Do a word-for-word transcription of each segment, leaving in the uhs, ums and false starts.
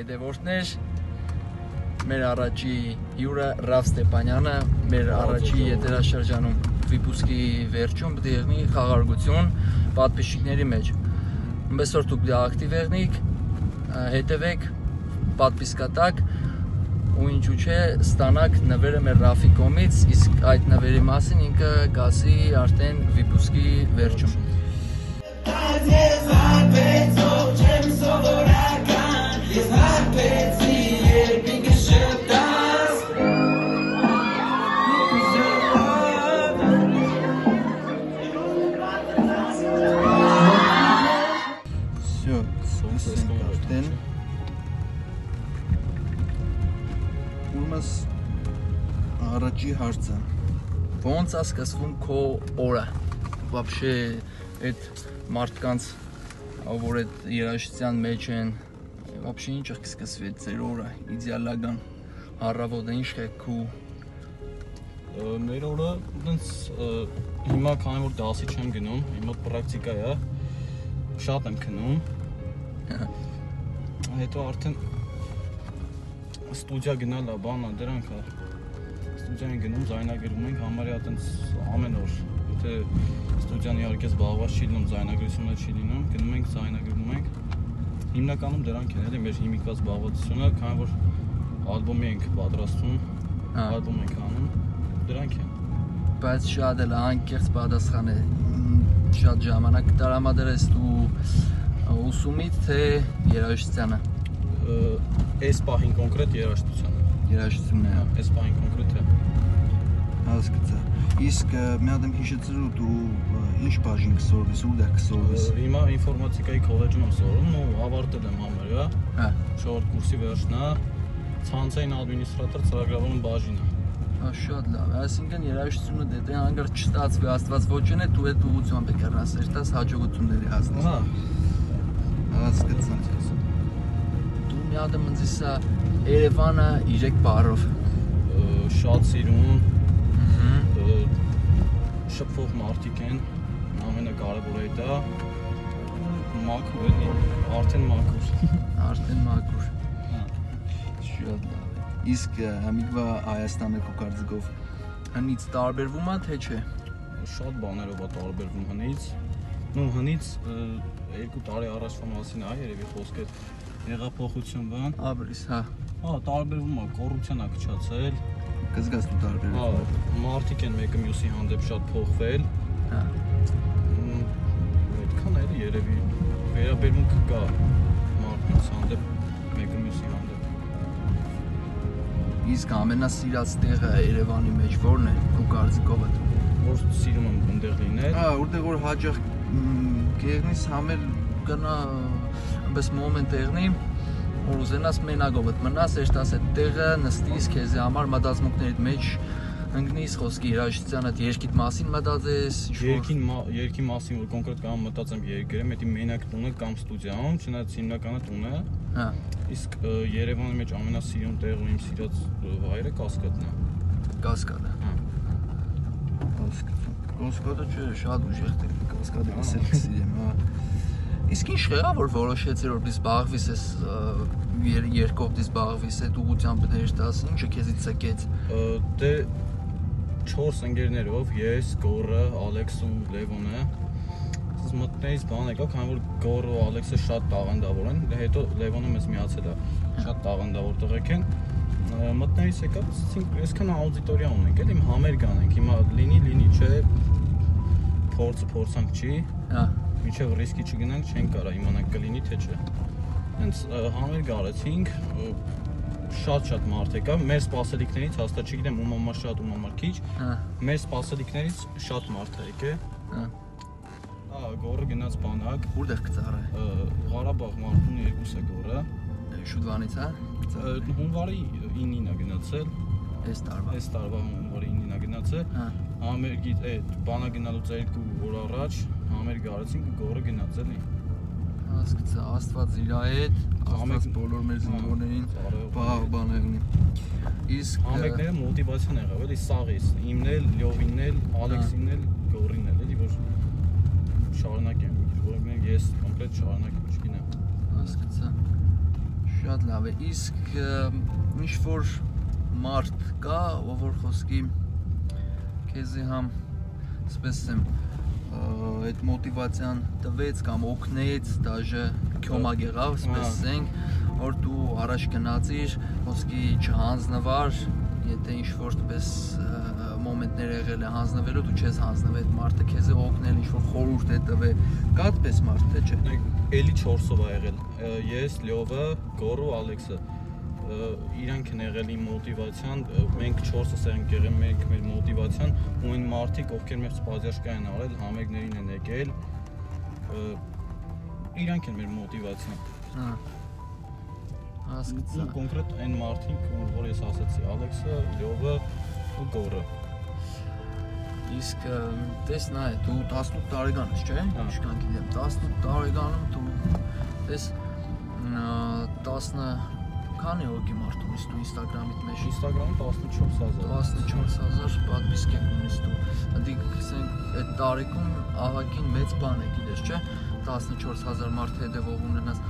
հետևորդներ, մեր առաջի հյուրը Ռավ Ստեփանյանը, մեր առաջի եթերաշրջանում վիպուսկի վերջում պետք է եղնի խաղարկություն պատպիսчикների մեջ։ Ըմբես որ դուք ակտիվ եղնիք, հետևեք, պատպիսկա տակ ու ինչու՞ չէ ստանաք նվերը մեր Ռաֆի կողմից, իսկ այդ նվերի մասին ինքը կասի արդեն վիպուսկի վերջում։ Առաջի հարցը ոնց է սկսվում քո օրը вообще այդ մարդկանց որ այդ երաժշտության մեջ են вообще ինչ է սկսվի այդ ձեր օրը իդեալական առավոտը ինչ է քու մեր օրը այնց հիմա քանի որ դասի չեմ գնում հիմա պրակտիկա է շատ եմ քնում հետո արդեն ստուդիա գնալա բանա դրանք է ստուդիան գնում զայնագրում ենք համարյա այտենց ամեն օր եթե ստուդիան իհարկե զբաղված չի լինում զայնագրությունը չի լինում գնում ենք զայնագրում ենք հիմնականում դրանք են էլի մեր հիմիկված զբաղվածությունը քանի որ ալբոմի ենք պատրաստում ալբոմ ենք անում դրանք են բայց շատ էլ անկեղծ պատասխան է շատ ժամանակ տրամադրես դու ուսումից թե երաժշտությանը այս պահին կոնկրետ երաժշտությանը երաժշտությունն է այս պահին կոնկրետ է հասկացա իսկ մի հատ եմ հիշեցրու դու ինչ բաժին կսորվես ու դա կսորվես հիմա ինֆորմատիկայի քոլեջում եմ սովորում ու ավարտել եմ համարյա հա շորտ կուրսի վերջնա ցանցային ադմինիստրատոր ծրագրավորում բաժինը հա շատ լավ այսինքն երաժշտությունը դե հանգարտ չստացվի աստված ոչն է դու այդ ուղղությամբ եք առնաս երտաս հաջողությունների հասնես հա հասկացա դու մի հատ եմ ինձ Երևանը երեք բառով շատ սիրուն շփվող մարդիկ են ամենակարևորը դա մաքուր էլի արդեն մաքուր արդեն մաքուր շատ լավ իսկ համիկվա Հայաստանը քո կարծիքով հնից տարբերվում է թե չէ շատ բաներով է տարբերվում հնից նո հնից երկու տարի առաջվա մասին է երևի խոսքը հեղափոխություն բան ապրիս հա հա տարբերվում է կոռուպցիան է քչացել կզգաս դու տարբերվում հա մարդիկ են մեկը մյուսի հանդեպ շատ փոխվել հա այդքան էլի երևի վերաբերմունք կա մարդկանց հանդեպ մեկը մյուսի հանդեպ իսկ ամենասիրած տեղը Երևանի մեջ որն է քո կարծիքով որ սիրում եմ այնտեղ լինել հա որտեղ որ հաջող գերնից համել գնա այնպես մոմենտ եղնի որ ուզենաս մենակով մնաս երտաս այդ տեղը նստիս քեզ համար մտածմունքներիդ մեջ ընկնիս խոսքի երաժշտության այդ երկիդ մասին մտածես երկին երկի մասին որ կոնկրետ կամ մտածեմ երկրեմ դա մենակ տունը կամ ստուդիայում չնայած հիմնականը տունը հա իսկ Երևանի մեջ ամենասիրուն տեղը իմ սիրած վայրը Կասկադն է Կասկադը հա Կասկադը չէ շատ ուժեղ տեղ Կասկադը ասել սիրեմ հա իսկ ինչ եղավ որ որոշեցի որ դու զբաղվես ես երկով դու զբաղվես այդ ուղղությամբ դերտաս ինչը քեզից ցկեց դե չորս ընկերներով ես Գոռը Ալեքսը ու Լևոնը ես մտնեից բան եկա քանի որ Գոռը ու Ալեքսը շատ տաղանդավոր են հետո Լևոնը մեզ միացել է շատ տաղանդավոր տղեկ են մտնեից եկա ասեցինք այսքան աուդիտորիա ունենք էլի համերգան ենք հիմա լինի լինի չէ փորձը փորձանք չի հա Միջև ռիսկի չգնանք չենք կարա իմանանք կլինի թե չէ հենց համերգ արեցինք շատ-շատ մարդ եկա մեր սպասելիքներից հաստատ չգիտեմ ում համար շատ ում համար քիչ մեր սպասելիքներից շատ մարդ է եկե հա Գոռը գնաց բանակ որտեղ կծառը Ղարաբաղ մարդուն երկուսը Գոռը շուտվանից հա հունվարի ինին է գնացել այս տարվա այս տարվա հունվարի ինին է գնացել համերգի այդ բանա գնալուց երկու օր առաջ համերգ արեցինք ու Գոռը գնաց էլի հասկացա աստված իր հետ աստված բոլոր մեր զինվորներին բաղ բաներն իսկ համերգները մոտիվացիան եղավ էլի սաղից իմն էլ Լյովինն էլ Ալեքսին էլ Գոռին էլ էլի որ շարունակեմ որ մենք ես կոնկրետ շարունակեմ չգիտեմ հասկացա Շատ լավ է։ Իսկ ինչ որ մարդ կա, ով որ խոսքի քեզի համ ասես եմ այդ մոտիվացիան տվեց կամ օգնեց, դաժե քյոմա եղավ, ասես ասենք, որ դու առաջ գնացիր, խոսքի չհանձնվար, եթե ինչ որ տպես մոմենտներ եղել է հանձնվելու, դու չես հանձնվել այդ մարդը քեզ է օգնել, ինչ որ խորհուրդ է տվել, կա տպես մարդ թե չէ։ Էլի չորսով ա եղել։ Ես, Լյովը, Գորը, Ալեքսը իրանք են եղել իմ մոտիվացիան, մենք չորսս ենք եղել, մենք մեր մոտիվացիան ու այն մարդիկ, ովքեր մեր սպազյաշկա են արել, համերգներին են եկել, իրանք են մեր մոտիվացիան։ Հա։ Հասկացա։ Կոնկրետ այն մարդիկ, որ ես ասացի, Ալեքսը, Լյովը ու Գորը։ Իսկ տես նա է, դու տասնութ տարեկան ես, չէ՞։ Ինչքան գիտեմ, տասնութ տարեկանում դու տես տասը քանի հոգի մարդ ունես դու Instagram-իդ մեջ։ Instagram-ում տասնչորս հազար։ տասնչորս հազար պատվիսկեք ունես դու։ Դիք ասենք այդ տարեկում ահագին մեծ բան է, գիտես, չէ՞։ տասնչորս հազար մարդ հետևող ունենաս։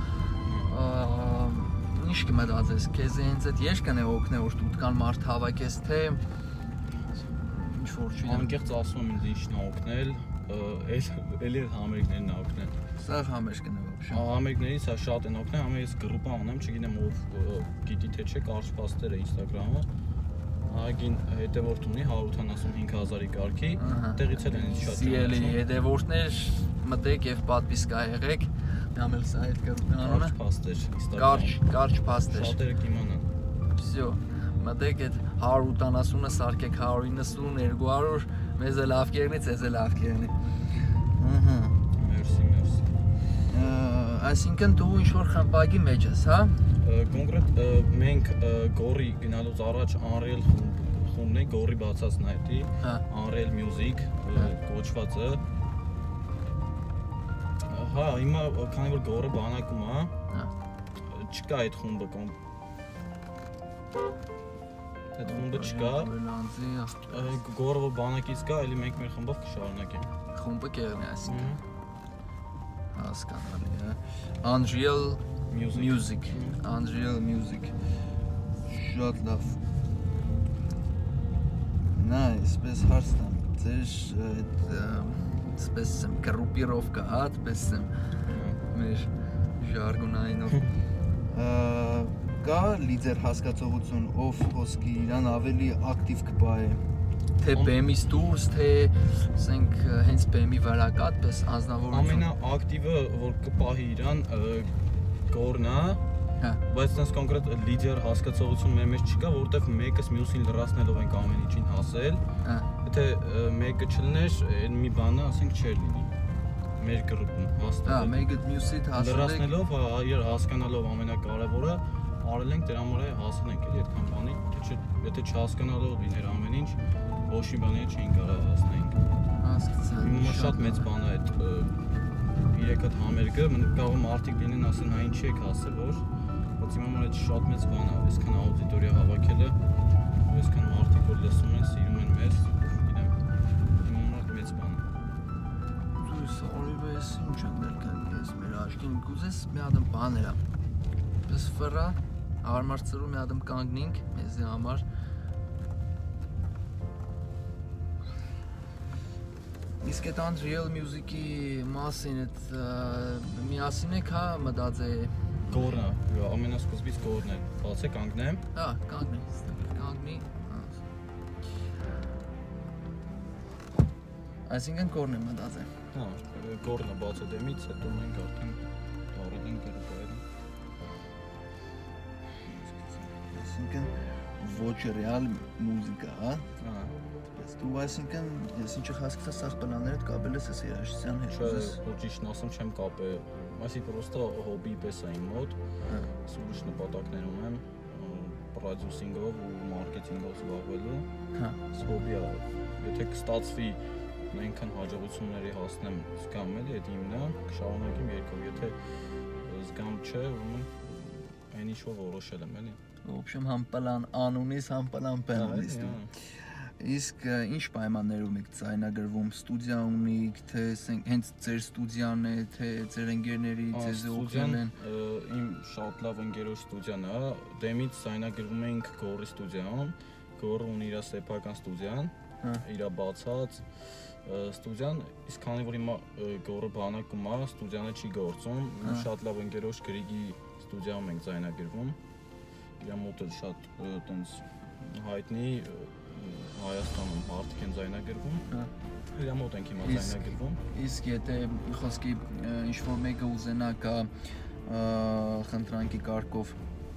Ինչ կմտածես, քեզ հենց այդ երգն է օգնել, որ դու կան մարդ հավաքես, թե ինչ որ չի։ Անկեղծ ասում եմ ինձ ինչն է օգնել, էլի համերգներն է օգնել։ Սա համերգն է вообще։ Համերգներից է շատ են օգնել, ամեն ես գրուպ անեմ, չգիտեմ ով գիտի թե չէ, կարճ փաստերը Instagram-ը։ Ահագին հետևորդ ունի հարյուր ութանասունհինգ հազարի կարգի, տեղից էլ են ինձ շատ։ Սիրելի հետևորդներ, մտեք եւ պատվիսկա եղեք։ Նամել սա այդ գրուպի անունը։ Կարճ փաստեր Instagram։ Կարճ, կարճ փաստեր։ Շատերը կիմանան։ Всё, մտեք այդ հարյուր ութանասունը սարքեք հարյուր իննսուն, երկու հարյուր, մեզ է լավ կերնի, ձեզ է լավ կերնի։ Ահա։ Մերսի, մերսի։ Այսինքն դու ինչ որ խմբակի մեջ ես, հա։ Կոնկրետ մենք Գորի գնալուց առաջ Unreal խումբն է, Գորի բացածն է դի, Unreal Music կոչվածը։ Հա, հիմա քանի որ Գորը բանակում է, չկա այդ խումբը կոմ։ Այդ խումբը չկա։ Գորը որ բանակից կա, էլի մենք մեր խմբով կշարունակենք։ Խումբը կերնի այսինքն։ Հասկանալի է։ Unreal Music, Unreal Music։ Շատ լավ։ Նա այսպես հարց տամ, ձեր այդ այսպես եմ գրուպիրովկա, հա, այսպես եմ մեր ժարգոնայինով։ Կա լիդեր հասկացողություն, ով խոսքի իրան ավելի ակտիվ կպահի, թե բեմից դուրս, թե ասենք հենց բեմի վրա կա այդպես անձնավորություն։ Ամենաակտիվը որ կպահի իրան Գորն է, բայց այնպես կոնկրետ լիդեր հասկացողություն մեր մեջ չկա, որովհետև մեկս մյուսին լրացնելով ենք ամեն ինչին հասել։ Եթե մեկը չլներ, այն մի բանը, ասենք, չէր լինի մեր գրուպում հաստատ։ Հա, մեկը մյուսից հասել եք։ Լրացնելով, հասկանալով ամենակարևորը, արել ենք դրան վրա հասել ենք էլի այդքան բանի, եթե չհասկանալով լիներ ամեն ինչ, ոչ մի բանի չէին կարող հասնենք։ Հասկացա։ Հիմա շատ մեծ բան է այդ երեք հատ համերգը, կարող մարդիկ լինեն ասեն, հա ինչի եք հասել, որ բայց հիմա որ այդ շատ մեծ բան է, այսքան աուդիտորիա հավաքելը, այսքան մարդիկ որ լսում են, սիրում են մեզ, գիտեմ, հիմա որ մեծ բան է։ Դու սորիվես ինչ անդել ես մեր աչքին կուզես մի հատ բան էրա։ Պես ֆրա հարմար ծրու մի հատ կանգնենք մեզի համար։ Իսկ այդ Unreal Music-ի մասին այդ միասին եք հա մտածել Գորնը, ամենասկզբից Գորն է, բացե կանգնեմ։ Հա, կանգնի, կանգնի։ Այսինքն Գորն է մտածել։ Հա, Գորնը բացե դեմից, հետո մենք արդեն տարել ենք գրուպերը։ Այսինքն ոչ ռեալ մուզիկա, հա։ Հա։ Դու այսինքն ես ինչ հասկացա սաղ պլաններդ կապել ես երաժշտության հետ։ Չէ, ոչ ճիշտն ասեմ չեմ կապել, այսինքն պրոստը հոբի պես է իմ մոտ, ուրիշ նպատակներ ունեմ, պրոդյուսինգով ու մարքեթինգով զբաղվելու, հոբի է, եթե կստացվի այնքան հաջողությունների հասնեմ, զգամ էլի այդ իմն է, կշարունակեմ երկով, եթե զգամ չէ, ուրեմն այն ինչ որ որոշել եմ էլի։ В общем, համ պլան ան ունիս, համ պլան բեն ունիս դու։ Իսկ ինչ պայմաններով եք ձայնագրվում, ստուդիա ունիք, թե հենց ձեր ստուդիան է, թե ձեր ընկերների ձեզ օգնել են։ Իմ շատ լավ ընկերոջ ստուդիան է, դեմից ձայնագրվում ենք Գորի ստուդիայում, Գորը ունի իր սեփական ստուդիան, իր բացած ստուդիան, իսկ քանի որ հիմա Գորը բանակում է, ստուդիանը չի գործում, շատ լավ ընկերոջ Գրիգի ստուդիայում ենք ձայնագրվում, իր մոտ էլ շատ տենց հայտնի Հայաստանում մարդիկ են ձայնագրվում, իր մոտ ենք հիմա ձայնագրվում։ Իսկ եթե խոսքի ինչ-որ մեկը ուզենա գա խնդրանքի կարգով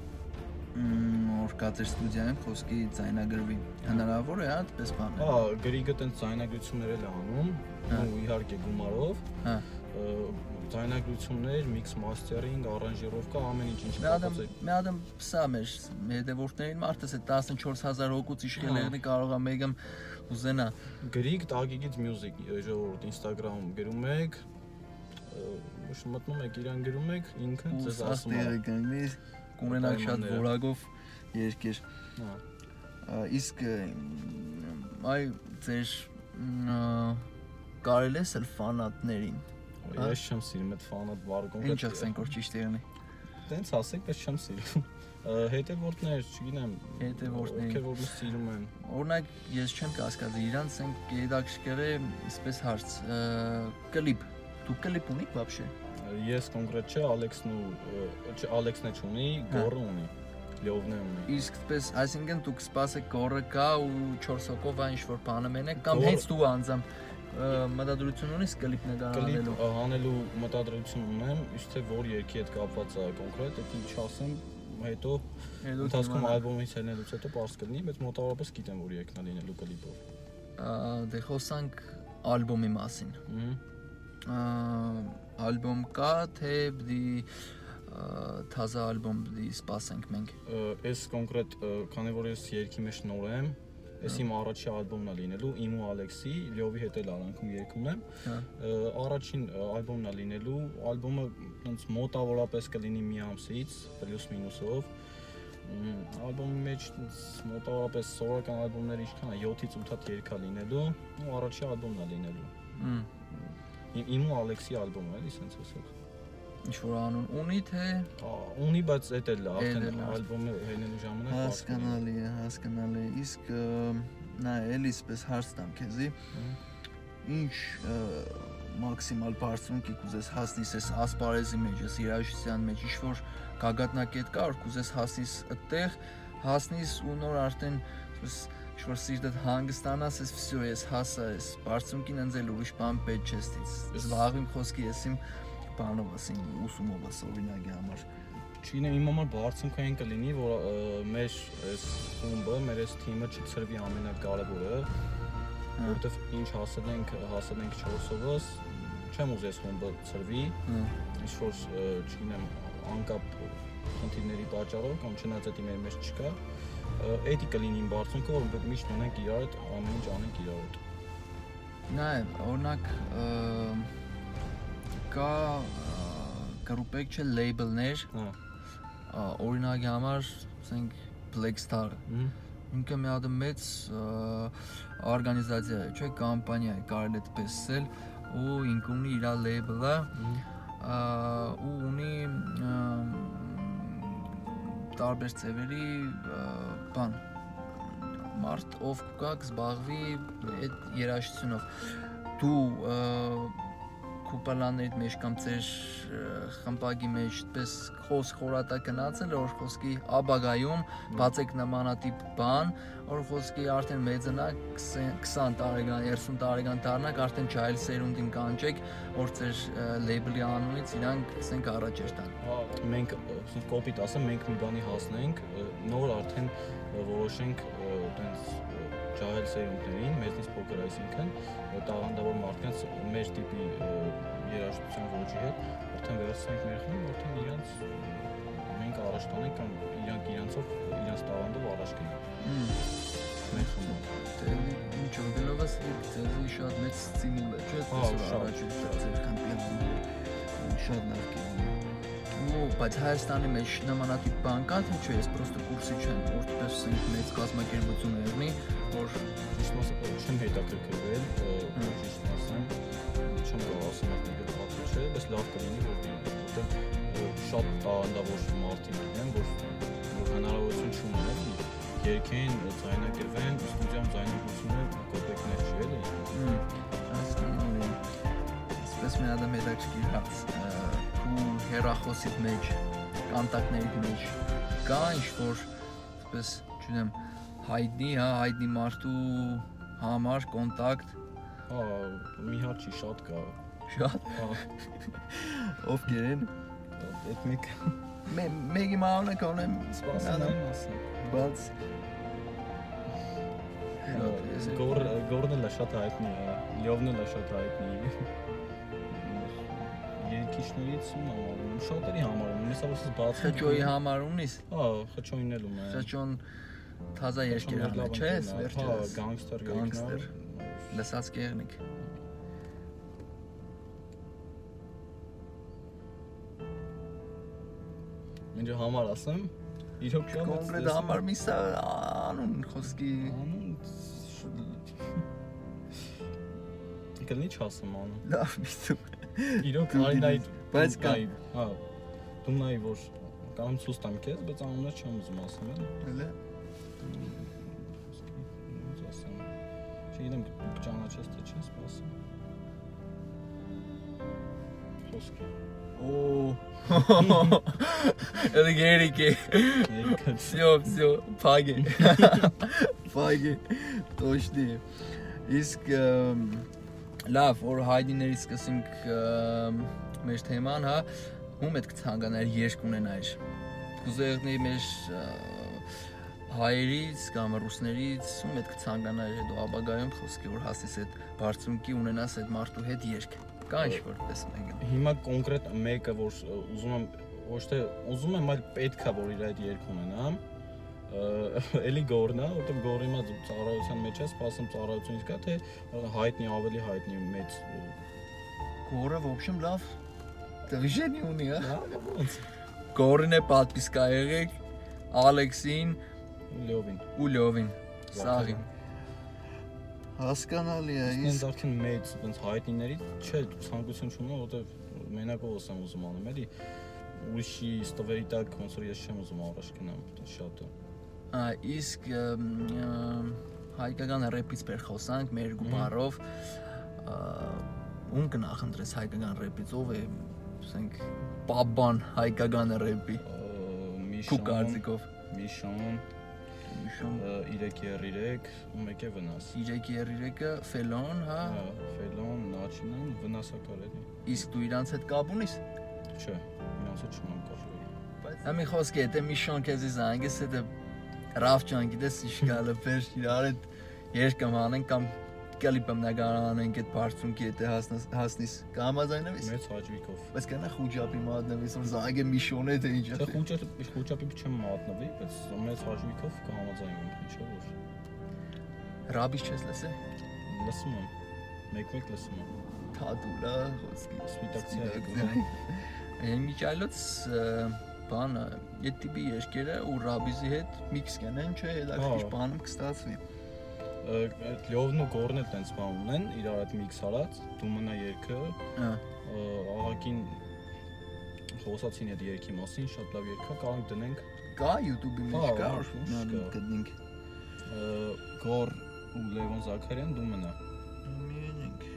որ կա ձեր ստուդիայում խոսքի ձայնագրվի, հնարավոր է այդպես բան։ Հա, Գրիգը տենց ձայնագրություններ էլ է անում, ու իհարկե գումարով։ Հա։ Ձայնագրություններ, mix mastering, aranjировка, ամեն ինչ ինչ կապված է։ Մի հատ սա մեր հետևորդներին մարդս է տասնչորս հազար հոգուց իշխել եղնի կարող է մեկը ուզենա։ Գրիգ Tagigit Music ժողովուրդ Instagram-ում գրում եք, մտնում եք իրան գրում եք, ինքը ձեզ ասում է։ Կգնի, կունենաք շատ որակով երկեր։ Իսկ այ ձեր կարելի է սել ֆանատներին Ես չեմ սիրում այդ ֆանատ վարկոն։ Ինչ ասենք որ ճիշտ եղնի։ Տենց ասեք, բայց չեմ սիրում։ Հետևորդներ, չգիտեմ, հետևորդներ, ովքեր որ սիրում են։ Օրինակ, ես չեմ կասկածի, իրանց ենք գեդակշկեր է, այսպես հարց, կլիպ։ Դու կլիպ ունիք вообще։ Ես կոնկրետ չէ, Ալեքսն ու Ալեքսն է չունի, Գորը ունի։ Լյովն է ունի։ Իսկ այսպես, այսինքն դուք սպասեք Գորը կա ու չորս հոգով այն ինչ որ բանը մենեք կամ հենց դու անձամբ մտադրություն ունես կլիպ նկարահանելու։ Կլիպ անելու մտադրություն ունեմ, իսկ թե որ երգի հետ կապված է կոնկրետ, դա չասեմ, հետո ընթացքում ալբոմից ելնելուց հետո պարզ կլինի, բայց մոտավորապես գիտեմ որ երգն է լինելու կլիպով։ Դե խոսանք ալբոմի մասին։ Ալբոմ կա, թե պիտի թազա ալբոմ պիտի սպասենք մենք։ Այս կոնկրետ, քանի որ ես երգի մեջ նոր եմ, Ես իմ առաջի ալբոմն է լինելու, իմ ու Ալեքսի, Լյովի հետ էլ արանքում երգում եմ։ Առաջին ալբոմն է լինելու, ալբոմը ոնց մոտավորապես կլինի մի ամսից, պլյուս մինուսով։ Ալբոմի մեջ մոտավորապես սովորական ալբոմները ինչքան է, յոթից ութ հատ երգ է լինելու, ու առաջի ալբոմն է լինելու։ Իմ ու Ալեքսի ալբոմը էլի սենց ասած։ Ինչ որ անուն ունի թե ունի, բայց էդ էլ է, արդեն ալբոմը հենելու ժամանակ հասկանալի է, հասկանալի է։ Իսկ նա էլի սպես հարց տամ քեզի։ Ինչ մաքսիմալ բարձունքի կուզես հասնես այս ասպարեզի մեջ, այս երաժշտության մեջ, ինչ որ գագաթնակետ կա, որ կուզես հասնես այդտեղ, հասնես ու նոր արդեն ինչ որ սիրտդ հանգստանաս, ես վсё, ես հասա, ես բարձունքին ընձել ուրիշ բան պետք չէ ստից։ Զբաղվիմ խոսքի ես իմ բանով ասին ուսումով աս օրինակի համար։ Չգիտեմ, իմ համար բարձունքային կլինի, որ մեր այս խումբը, մեր այս թիմը չցրվի ամենակարևորը, որովհետև ինչ հասել ենք, հասել ենք չորսովս, չեմ ուզի այս խումբը ցրվի, ինչ որ չգիտեմ, անկապ խնդիրների պատճառով կամ չնայած դա մեր մեջ չկա, էդի կլինի իմ բարձունքը, որովհետև միշտ ունենք իրար հետ, ամեն ինչ անենք իրար հետ։ Նայ, օրինակ կա գրուպեք չէ լեյբլներ, օրինակի համար, ասենք Black Star-ը, ինքը մի հատ մեծ օրգանիզացիա է, չէ, կամպանիա է, կարելի է այդպես ասել, ու ինքը ունի իր լեյբլը, ու ունի տարբեր ձևերի բան, մարդ ով կա կզբաղվի այդ երաժշտությունով, դու կուպալաններիդ մեջ կամ ձեր խմբակի մեջ այդպես խոս խորատա գնացել, որ խոսքի աբագայում բացեք նմանատիպ բան, որ խոսքի արդեն մեծնա քսան տարեկան, երեսուն տարեկան դառնաք, արդեն ջայլ սերունդին կանչեք, որ ձեր լեյբլի անունից իրանք ասենք առաջ երթան։ Մենք կոպիտ ասեմ, մենք մի բանի հասնենք, նոր արդեն որոշենք այտենց ջահել սերունդներին, մեծից փոքր, այսինքն տաղանդավոր մարդկանց մեր տիպի երաժշտության ոճի հետ արդեն վերցնենք մեր խմբը, արդեն իրանց մենք առաջ տանենք կամ իրանք իրանցով իրանց տաղանդով առաջ գնանք։ Մեր խմբը։ Դե ինչ որ գնովս ձեզի շատ մեծ ստիմուլ է, չէ՞, դες առաջ ձեր խմբի շատ լավ կլինի։ Ու բայց Հայաստանի մեջ նմանատիպ բան կա, թե չէ, ես պրոստը կուրսի չեմ, որտպես ասենք մեծ կազմակերպություն եղնի, որ ճիշտ ասած չեմ հետաքրքրվել, ճիշտ ասեմ, չեմ կարող ասեմ ότι պատմել չէ, բայց լավ կլինի որ որտեղ շատ տաղանդավոր մարդիկ են, որ որ հնարավորություն չունեն երկեն, ձայնագրվեն, ստուդիայում ձայնագրությունը կոպեկներ չի էլի։ Հասկանում եմ։ Այսպես մի հատ հետաքրքիր հարց, ու հեռախոսիդ մեջ, կոնտակտներիդ մեջ կա ինչ-որ, այսպես, չունեմ, հայտնի, հա, հայտնի մարդու համար կոնտակտ։ Հա, մի հատ չի, շատ կա։ Շատ։ Հա։ Ովքեր են։ Այդ մեկ Մեկի մահանը կոնեմ սպասում եմ ասեմ։ Բայց Գորնը լա շատ հայտնի է, Լյովնը լա շատ հայտնի է։ Երկիշներից ում համարում, շատերի համարում, ես ավսս բացում։ Խճոյի համար ունիս։ Հա, խճոյին էլ ում է։ Խճոն թազա երկերան է, չէ՞, վերջերս։ Հա, գանգստեր գանգստեր։ Լսած կեղնիկ։ Ինչ համար ասեմ, իրոք կա կոնկրետ համար մի սա անուն խոսքի անուն Կլնի չասեմ անուն։ լավ միտու։ Իրոք արինայի բայց կա։ Հա, դու նայի որ կամ ցույց տամ քեզ, բայց անունը չեմ ուզում ասեմ էլի։ Էլի։ Ոնց ասեմ։ Չգիտեմ ճանաչես թե չես ասեմ։ Խոսքի։ Օ Это Герики. Все, все, паги. Паги. Точно. Իսկ լավ, որ հայդիներից սկսենք մեր թեման, հա, ում էդ կցանկանար երկ ունենայր։ Կուզեղնի մեր հայերից կամ ռուսներից ում էդ կցանկանար հետո ապագայում խոսքի որ հասես այդ բարձունքի ունենաս այդ մարդու հետ երկ։ Կա ինչ-որ պես մեկը։ Հիմա կոնկրետ մեկը որ ուզում եմ ոչ թե ուզում եմ, այլ պետք է որ իր այդ երկ ունենամ, էլի Գորնա, որտեղ Գորի մա ծառայության մեջ է, սպասում ծառայությունից կա, թե հայտնի ավելի հայտնի մեծ Գորը в общем լավ движение ունի, հա։ Ոնց Գորին է պատպիսկա եղեք, Ալեքսին Լյովին ու Լյովին, Սաղին։ Հասկանալի է, իսկ արդեն մեծ այնց հայտնիների չէ ցանկություն չունեմ, որտեղ մենակով եմ ուզում անում, էլի ուրիշի ստվերի տակ ոնց որ ես չեմ ուզում առաջ գնամ, շատը։ Ա իսկ հայկական ռեփից բեր խոսանք մեր գումարով, ում կնախընտրես հայկական ռեփից, ով է, ասենք, պաբան հայկական ռեփի։ Քու կարծիքով։ Միշոն Միշոն երեք երեք ու մեկ է վնաս։ երեք երեքը Ֆելոն, հա։ Հա, Ֆելոն, Նաչինան վնասակար էլի։ Իսկ դու իրանց հետ կապ ունիս։ Չէ, իրանց հետ չունեմ կապ։ Բայց ամի խոսքի հետ է Միշոն քեզի զանգես հետ է Ռավջան գիտես ինչ գալը բեր իրար հետ երկամ անենք կամ կլիպը նկարանենք այդ բարձունքի հետ հասնես կհամաձայնվես։ Մեծ հաճույքով։ Բայց կանա խուճապի մատնվես որ զանգե Միշոն հետ է ինչ է։ Չէ, խուճապի խուճապի չեմ մատնվի, բայց մեծ հաճույքով կհամաձայնվենք, ինչա որ։ Ռաբիս չես լսե։ Լսում եմ։ Մեկ-մեկ լսում եմ։ Թադուլա խոսքի Սպիտակցիա։ Միջայլոց բանը այդ տիպի երկերը ու Ռաբիզի հետ միքս կենեն, չէ, հետաքրքիր բանում կստացվի։ Այդ Լյովն ու Գորն էլ տենց բան ունեն, իրար հետ միքս արած, դու մնա երկը։ Հա։ Աղակին խոսացին այդ երկի մասին, շատ լավ երգ է, կարող ենք դնենք։ Կա YouTube-ի մեջ կա, կա։ գտնենք։ Գոր ու Լևոն Զաքարյան դու մնա։ Մենենք։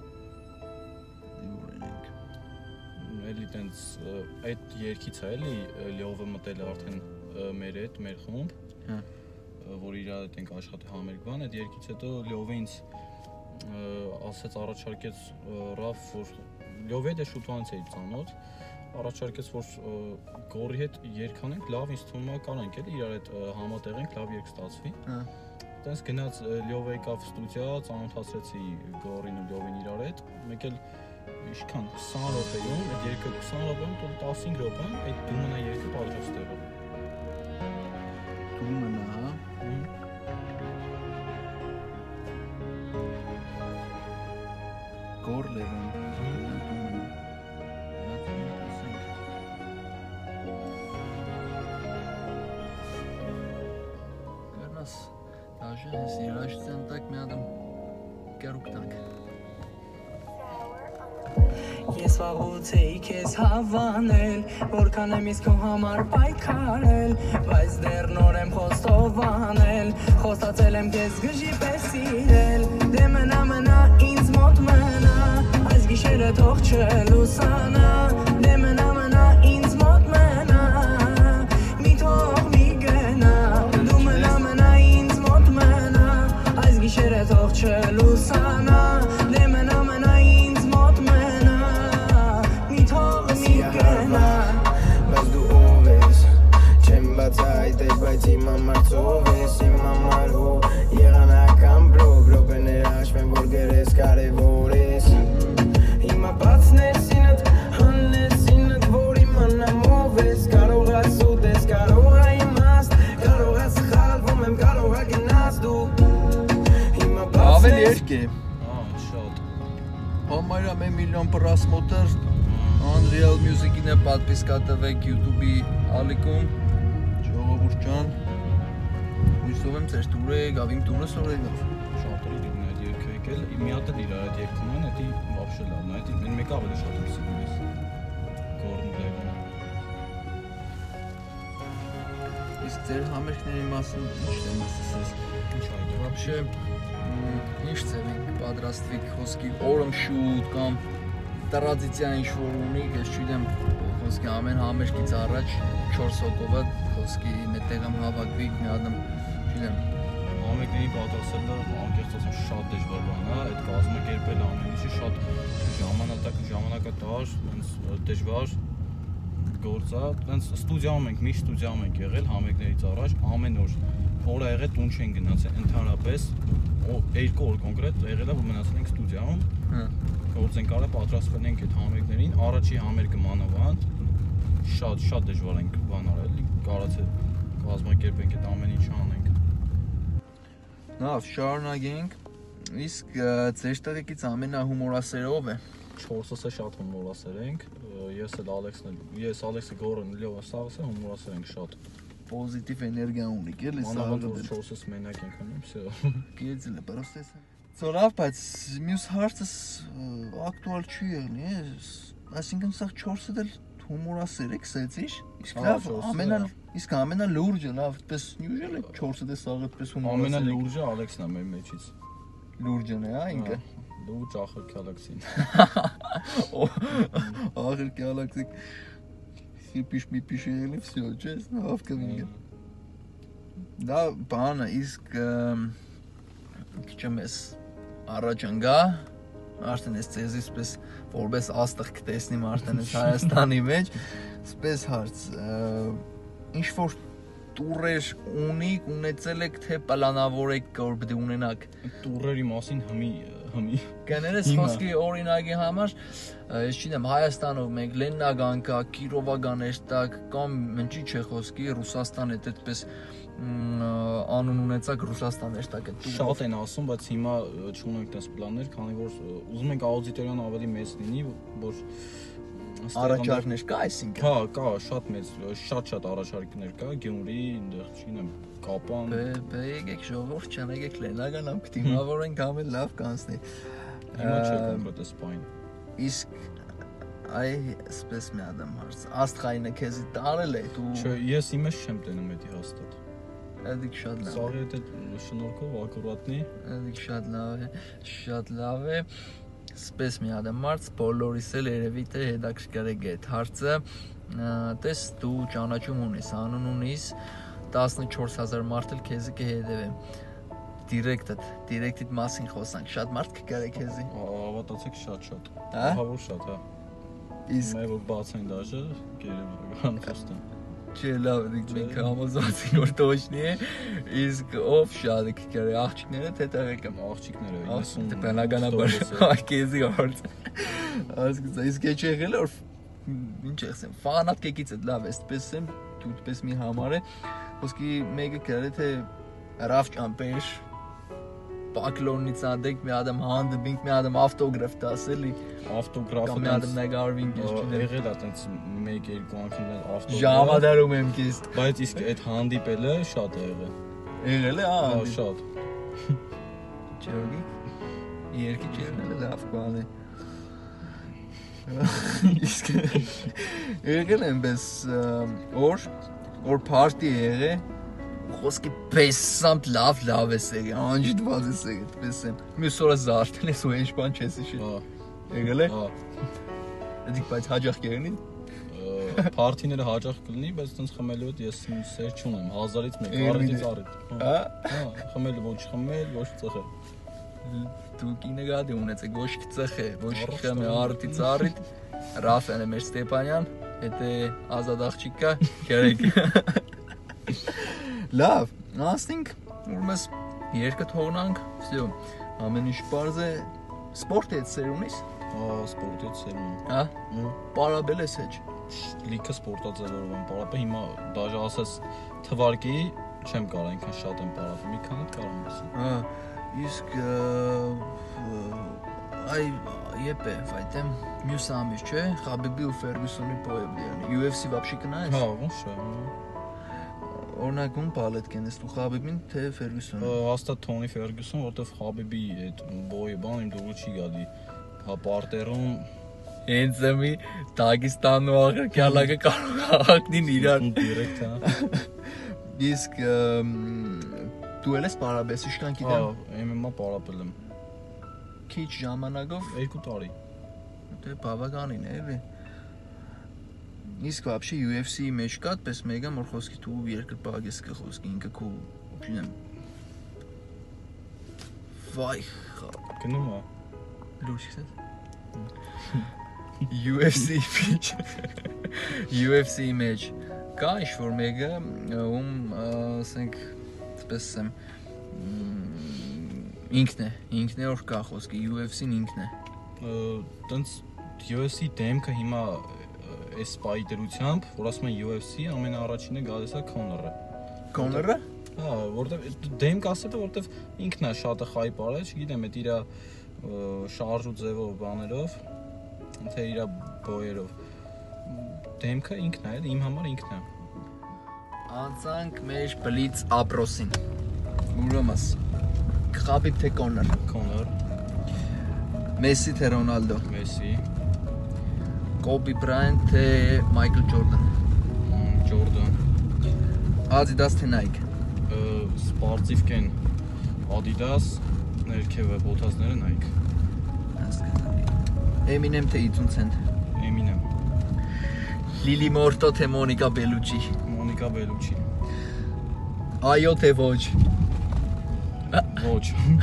Դուրենք։ Էլի տենց այդ երկից է էլի Լյովը մտել արդեն մեր հետ, մեր խումբ։ Հա։ Որ իր հետ ենք աշխատի համերգ բան, այդ երկից հետո Լյովը ինձ ասեց առաջարկեց Ռաֆ, որ Լյովի հետ է շուտվանց էի ծանոթ, առաջարկեց որ Գորի հետ երգ անենք, լավ ինձ թվում է կարանք էլի իրար հետ համատեղենք, լավ երգ ստացվի։ Հա։ Տենց գնաց Լյովը եկավ ստուդիա, ծանոթացրեցի Գորին ու Լյովին իրար հետ, մեկ էլ ինչքան քսան րոպեում, այդ երգը քսան րոպեում, տո տասնհինգ րոպեում այդ դու մնա երգը պատրաստ եղավ։ Դու մնա, հա։ Գոր Լևոն։ Գնաս դաժե Սիրաշության տակ մի հատ կերուկ տանք։ Ես վաղուց էի քեզ հավանել, որքան եմ իսկ քո համար պայքարել, բայց դեռ նոր եմ խոստով անել, խոստացել եմ քեզ գժի պես սիրել, դե մնա մնա ինձ մոտ մնա, այս գիշերը թող չլուսանա, դե մնա մնա ինձ մոտ մնա, մի թող մի գնա, դու մնա մնա ինձ մոտ մնա, այս գիշերը թող չլուսանա, դե մնա մնա ինձ մոտ մնա, Բայց դու ով ես, չեմ բացահայտել, բայց իմ համար ծով ես, իմ համար հո եղանական բլոգ, ռոպեներ հաշվեն, որ գրես կարևոր ես, հիմա բացներ սինըտ, հաններ սինըտ, որ իմանամ ով ես, կարող ես ուտես, կարող է իմաստ, կարող է սխալվում եմ, կարող է գնաց դու, հիմա Ավել բացներ երկե, Ահա, շատ։ համարյա մի միլիոն պրասմոտր, Unreal Music-ին է պատպիսկա տվեք YouTube-ի ալիքում, ժողովուրդ ջան, հույսով եմ ձեր տուրը եկավ, իմ տուրը սոր եկավ։ Շատերի դիգն այդ երկը եկել, մի հատ էլ իր այդ երկում են, էդի վաբշե լավն է, էդի մեն մեկ ավելի շատ եմ սիրում ես, Gordon Levin։ Իսկ ձեր համերգների մասին ինչ եմ ասես։ Ինչ այդ է։ Вообще, ինչ ձև ենք պատրաստվիկ խոսքի օրմ շուտ կամ տրադիցիա ինչ-որ ունի, ես չգիտեմ, խոսքի ամեն համերգից առաջ չորս հոգովը խոսքի մետեղ եմ հավաքվիկ, մի հատ եմ, չգիտեմ, Համերգների պատրաստելը անկեղծ ասեմ շատ դժվար բան է, այդ կազմակերպելը ամեն ինչի շատ ժամանակ ժամանակատար, այնց դժվար գործ է, այնց ստուդիայում ենք, միշտ ստուդիայում ենք եղել համերգներից առաջ, ամեն օր օր ա եղել տուն չեն գնացել, ընդհանրապես երկու օր կոնկրետ եղել է, որ մնացել ենք ստուդիայում, գործ ենք արել, պատրաստվել ենք այդ համերգներին, առաջի համերգը մանավանդ, շատ շատ դժվար ենք բան արել, կարացել կազմակերպենք այդ ամեն ինչը անենք։ Լավ, շարունակենք, իսկ ձեր տեղեկից ամենահումորասերը ով է։ Չորսս է շատ հումորասեր ենք, ես էլ Ալեքսն էլ, ես Ալեքսը Գորն, Լեովա Սաղսը հումորասեր ենք շատ։ Պոզիտիվ էներգիա ունիք, էլի Մանավանդ որ չորսս մենակ ենք անում, всё։ Գիծել է, պրոստես է։ Ծորավ, բայց մյուս հարցս ակտուալ չի եղնի, այսինքն սաղ չորսը դել հումորասեր եք սեցիշ, իսկ լավ, իսկ ամենա լուրջը, լավ, պես նյուժել է չորսը դե սաղ էդպես հումորասեր եք։ Ամենա լուրջը Ալեքսն է մեր մեջից։ Լուրջն է, հա, ինքը։ Լուրջ ախր Գալաքսին։ Ախր Գալաքսիկ Սիպիշ-միպիշ եղել է, всё, չես, լավ կվինգը։ Դա բանը, իսկ քիչ եմ ես առաջ ընկա, արդեն ես ձեզից պես որպես աստղ կտեսնիմ արդեն ես Հայաստանի մեջ, սպես հարց, ինչ որ տուրեր ունիք, ունեցել եք, թե պլանավոր եք որ պիտի ունենաք։ Տուրերի մասին հմի հմի։ Կներես խոսքի օրինակի համար, ես չգիտեմ, Հայաստանով մենք Լեննագան կա, Կիրովագան էստակ, կամ ինչի՞ չէ խոսքի, Ռուսաստան հետ այդպես անուն ունեցակ Ռուսաստան էստակ է։ Շատ են ասում, բայց հիմա չունենք դες պլաններ, քանի որ ուզում ենք աուդիտորիան ավելի մեծ լինի, որ առաջարկներ կա, այսինքն։ Հա, կա, շատ մեծ, շատ-շատ առաջարկներ կա, Գյումրի, այնտեղ, չգիտեմ, Կապան։ Բե եկեք ժողովուրդ չան, եկեք Լեննագան ամ կդիմավորենք ամեն լավ կանցնի։ Հիմա չէ կոնկրետ սպայն։ Իսկ այ սպես մի ադամ հարց, աստղայինը քեզի տարել է դու։ Չէ, ես իմը չեմ տենում էդի հաստատ։ Էդիկ շատ լավ։ Սաղի հետ շնորհքով ակուրատնի։ Էդիկ շատ լավ է, շատ լավ է։ Սպես մի ադամ հարց, բոլորիս էլ երևի թե հետաքրքիր է այդ հարցը։ Տես դու ճանաչում ունես, անուն ունես, տասնչորս հազար մարդ էլ քեզի կհետևե։ Դիրեկտդ, դիրեկտիդ մասին խոսանք, շատ մարդ կգարե քեզի։ Հավատացեք շատ-շատ։ Հա։ Ահավոր շատ, հա։ Իսկ Մեր որ բացեն դաժը, գերեվական խոստում։ Չէ, լավ, մենք համոզված ենք որ տոշնի է, իսկ ով շատ կգարե աղջիկները թե տեղեկը։ Աղջիկները Աղջիկը բնականաբար քեզի հարց։ Ասկսա, իսկ ինչ եղել որ ինչ ասեմ, ֆանատկեկից է լավ, այսպես եմ, դու այդպես մի համար է, ոսկի մեկը գրել թե Ռաֆ ճամպեր Պակլոնից անդեք մի ադամ հանդբինք, մի ադամ ավտոգրաֆ տասելի ավտոգրաֆը կամ մի ադամ նագարվինք ես չունեմ եղել է տենց մեկ երկու անգամ ավտոգրաֆ ժամադարում եմ քեզ բայց իսկ այդ հանդիպելը շատ է եղել եղել է, հա հա, շատ Ջորգի։ Երկի ջերն էլ լավ բան է։ Իսկ եղել եմ բես օր օր party եղե խոսքի պեսանտ լավ լավ է սերի անջդված է սերի այդպես եմ մյուս օրը զարթել ես ու ինչ բան չես հիշի եղել է դիք բայց հաջող կերնի Party-ները հաջող կլինի, բայց տենց խմելու հետ ես սեր չունեմ, հազարից մեկ, առիթից առիթ։ Հա, խմելու ոչ խմել, ոչ ծխել։ Դու կինեգադի ունեցեք ոչ ծխե, ոչ խմե առիթից առիթ։ Ռաֆեն է մեր Ստեփանյան, հետո ազատ աղջիկա, քերեք։ Լավ, ասենք, ուրեմն երկը թողնանք, всё, ամեն ինչ բարձ է, սպորտ է սեր ունիս։ Հա, սպորտից սեր ունեմ։ Հա։ Պարաբել ես հեչ։ Լիքը սպորտաձևերով եմ պարապել, հիմա դաժե ասես թվարկի չեմ կարող այնքան շատ եմ պարապել, մի քանի կարող եմ ասել։ Հա, իսկ այ եպե, վայտեմ, մյուս ամիս, չէ, Խաբիբի ու Ֆերգյուսոնի պոյը բլիան, U F C вообще կնայես։ Հա, ոչ է։ Օրինակ ում պալետ կենես դու Խաբիբին, թե Ֆերգյուսոնը։ Հաստատ Թոնի Ֆերգյուսոն, որտեվ Խաբիբի այդ բոյը բան իմ դուրս չի գալի։ Հա պարտերում Հենց մի Դագստանն ու Աղրկյալակը կարող հաղթին իրար դիրեկտ հա։ Իսկ դու ելես պարաբես իշքան գիտեմ։ Հա, M M A պարապել եմ։ Քիչ ժամանակով երկու տարի։ Դե բավականին է, էլի։ Իսկ вообще U F C-ի մեջ կա այդպես մեգա որ խոսքի դու երկրպագ ես կխոսքի ինքը քո չունեմ։ Վայ, գնում է։ լուրջ ես։ U F C մեջ U F C-ի մեջ կա ինչ-որ մեկը ում ասենք այսպես եմ ինքն է ինքն է որ կա խոսքի U F C-ն ինքն է տենց U F C դեմքը հիմա այս սպայտերությամբ որ ասում են U F C ամենաառաջինը գալիս է Conor-ը Conor-ը հա որտեվ դեմք ասել որտեվ ինքն է շատը խայ պարել չգիտեմ այդ իր շարժ ու ձևով բաներով թե իր բոյերով դեմքը ինքն է, իմ համար ինքն է։ Անցանք մեր բլից ապրոսին։ Ուրեմն Խաբիբ թե Conor։ Conor։ Մեսսի թե Ռոնալդո։ Մեսսի։ Kobe Bryant թե Michael Jordan։ Jordan։ Adidas թե Nike։ Սպորտիվ կեն Adidas, ներքևը բոթազները Nike։ Eminem թե fifty Cent։ Eminem։ Lili Morto թե Monica Bellucci։ Monica Bellucci։ Այո թե ոչ։ Ոչ։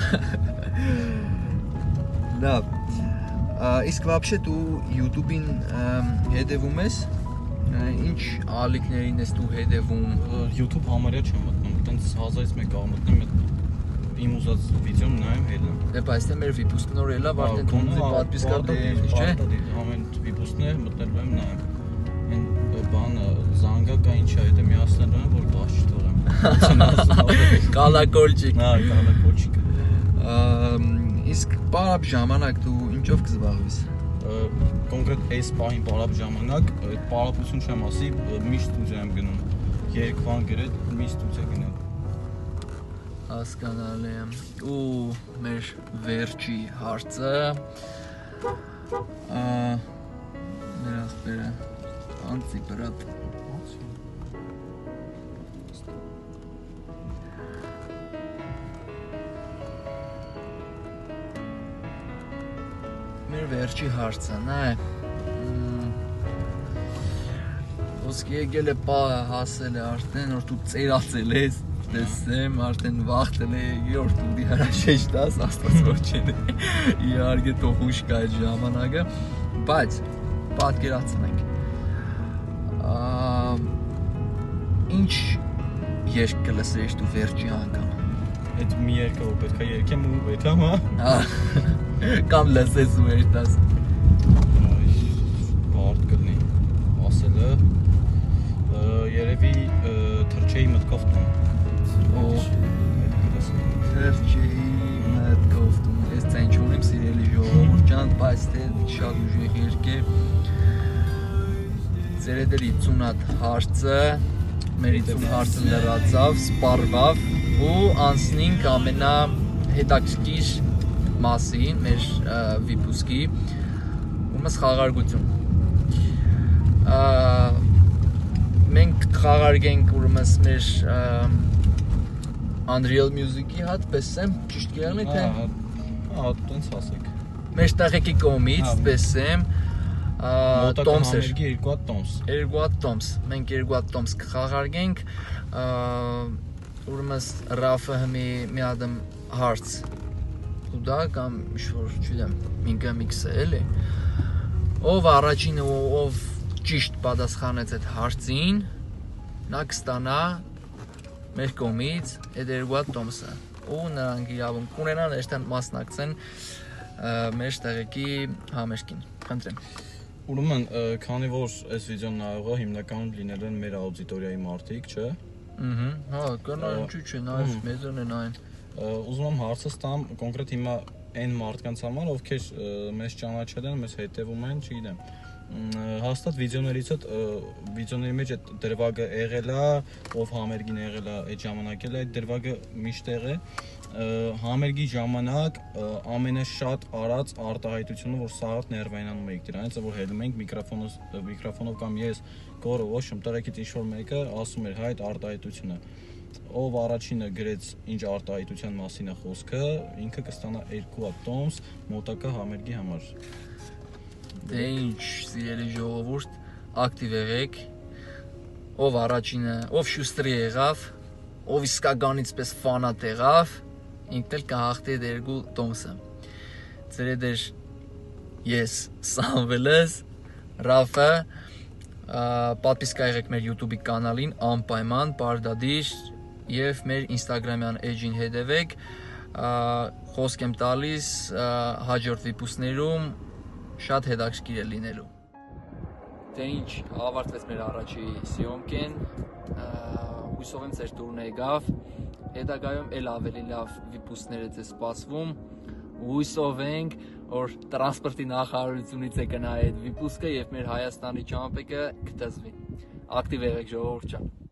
Լավ։ Իսկ вообще դու YouTube-ին հետևում ես։ Ինչ ալիքներին ես դու հետևում։ YouTube համարյա չեմ մտնում, տենց հազարից մեկ ա մտնում իմ ուզած վիդեոն նայեմ հելնեմ։ Դե բայց թե մեր վիպուսկը նոր ելա, արդեն դու պատվիսկար դերես, չէ։ Ամեն վիպուսներ մտնելու եմ նայեմ։ Այն բանը զանգա կա ինչ է, դա միացնելու եմ, որ բաց չթողեմ։ Կալակոլչիկ։ Հա, կալակոլչիկ։ Իսկ պարապ ժամանակ դու ինչով կզբաղվես։ Կոնկրետ այս պահին պարապ ժամանակ, այդ պարապություն չեմ ասի, միշտ ստուդիա եմ գնում։ Երկվան գրետ միշտ ստուդիա գնում։ Հասկանալի է։ Ու մեր վերջի հարցը մեր ախպերը անցի բրատ մեր վերջի հարցը նա է ոսկի եկել է պահը հասել է արդեն որ դու ծերացել ես տեսեմ արդեն վախտել է երրորդ տունդի հրաշեջ տաս աստված որ չեն իհարկե տոխուշ կա այդ ժամանակը բայց պատկերացնենք ինչ երգ կլսեիր դու վերջի անգամ այդ մի երկը որ պետք է երգեմ ու պետք է կամ լսես ու երտաս բարդ կլինի ասելը երևի թրջեի մտքով տուն Թրջեի մտքով տուն ես ցայն չունեմ սիրելի ժողովուրդ ջան բայց թե շատ ուժեղ երգ է ծերեդերի ութ հարցը մեր ութ հարցը լրացավ սպառվավ ու անցնինք ամենա հետաքրքիր մասին մեր վիպուսկի ումս խաղարկություն մենք խաղարկենք ուրեմն մեր Unreal Music-ի հատ պեսեմ ճիշտ կերնի թե հա տենց ասեք մեր տեղեկի կողմից պեսեմ տոմս էր երկու հատ տոմս երկու հատ տոմս մենք երկու հատ տոմս կխաղարկենք ուրեմն Ռաֆը հիմի մի հատ հարց ու դա կամ ինչ-որ չգիտեմ ինքը միքսը էլի ով առաջինը ով ճիշտ պատասխանեց այդ հարցին նա կստանա մեր կողմից այդ երկու հատ տոմսը ու նրանք իրավունք ունենան այստեղ մասնակցեն մեր տեղեկի համերգին խնդրեմ Ուրեմն, քանի որ այս վիդեոն նայողը հիմնականում լինել են մեր աուդիտորիայի մարդիկ, չէ՞։ Ահա, հա, կանալ ինչու՞ չէ, նայես մեզն են այն։ Ուզում եմ հարցս տամ կոնկրետ հիմա այն մարդկանց համար, ովքեր մեզ ճանաչել են, մեզ հետևում են, չգիտեմ։ Հաստատ վիդեոներից հետ վիդեոների մեջ այդ դրվագը եղել է, ով համերգին եղել է, այդ ժամանակ էլ այդ դրվագը միշտ եղել է համերգի ժամանակ ամենաշատ արած արտահայտությունը որ սաղ ներվայնանում եք դրանից որ հելում ենք միկրոֆոնով միկրոֆոնով կամ ես գորը ոչ եմ տեղեկից ինչ-որ մեկը ասում էր հայ այդ արտահայտությունը ով առաջինը գրեց ինչ արտահայտության մասին է խոսքը ինքը կստանա երկու հատ տոմս մոտակա համերգի համար Դե ինչ սիրելի ժողովուրդ ակտիվ եղեք ով առաջինը ով շուստրի եղավ ով իսկականից պես ֆանատ եղավ ինքն էլ կհաղթի այդ երկու տոմսը ձեր հետ էր ես Սամվելս Ռաֆը պատվիսկա եղեք մեր YouTube-ի կանալին անպայման պարտադիր եւ մեր Instagram-յան էջին հետևեք խոսք եմ տալիս հաջորդ վիպուսներում շատ հետաքրքիր է լինելու Դե ինչ ավարտվեց մեր առաջի սիոմքեն հույսով եմ ձեր տուրն եկավ հետագայում էլ ավելի լավ վիպուսներ է ձեզ սպասվում հույսով ենք որ տրանսպորտի նախարարությունից է գնա այդ վիպուսկը եւ մեր Հայաստանի ճամփեգը կտզվի ակտիվ եղեք ժողովուրդ ջան